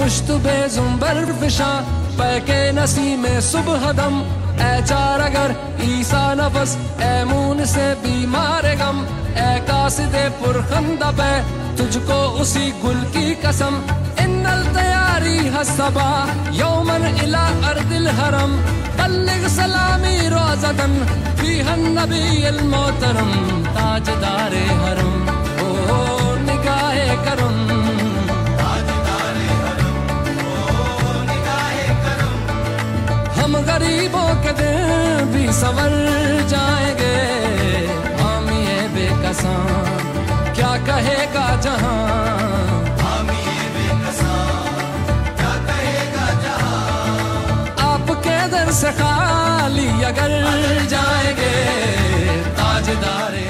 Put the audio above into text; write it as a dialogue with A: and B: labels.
A: मुश्तबे जुम्बर फिशा पैके नसी में सुबह दम, ए चार अगर ईसा नफस, ए मून से बीमार गम, ए कासिदे पुरखंदा पे तुझको उसी गुल की कसम। इन्नल तैयारी हसबा यौमन इला अर्दिल हरम, बल्लिग सलामी रोज़तन फीहन नबील मोहतरम, ताजदारे हरम ओ निगाहे करम, हम गरीबों के दिन भी संवर जाएंगे। हामिए बेकसां क्या कहेगा जहां, हामिए बेकसां क्या कहेगा जहां, आपके दर से खाली अगर जाएंगे ताजदार